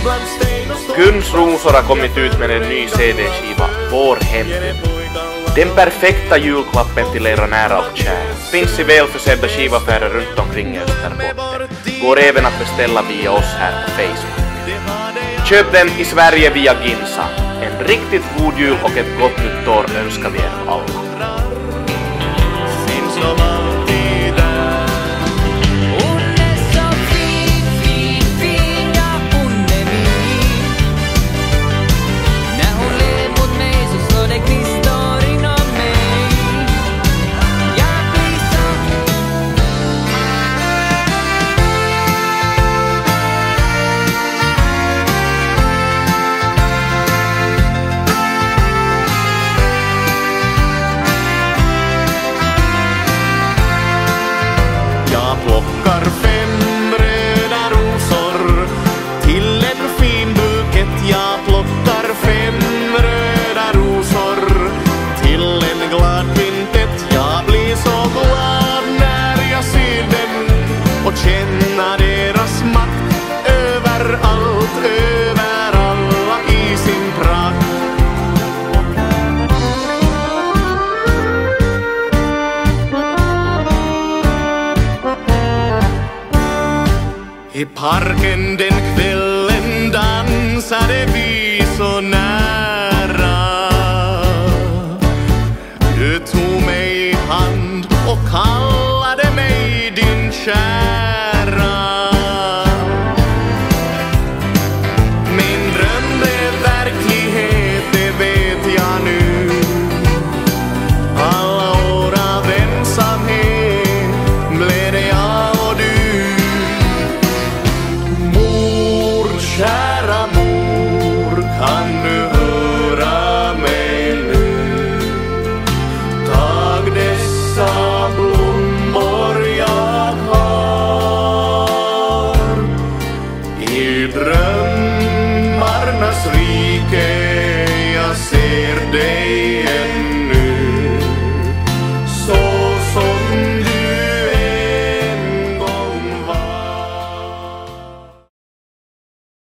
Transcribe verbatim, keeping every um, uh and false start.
Guns Rosor har kommit ut med en ny C D-skiva, Vår Hem. Den perfekta julklappen till era nära och kära finns i välförsedda skivaffärer runt omkring Österbotten. Går även att beställa via oss här på Facebook. Köp den i Sverige via Ginsa. En riktigt god jul och ett gott nytt år önskar vi er alla. Plockar fem röda rosor till en fin bukett. Jag plockar fem röda rosor till en glad kvintett. Jag blir så glad när jag ser dem och känner deras makt överallt, över alla i sin prakt. I parken den kvällen dansade vi så nära. Du tog mig i hand och kallade mig din kära. Min dröm blev verklighet, det vet jag nu. Alla år av ensamhet blev det jag och du. Kära mor, kan du höra mig nu? Tag dessa blommor jag har. I drömmarnas rike jag ser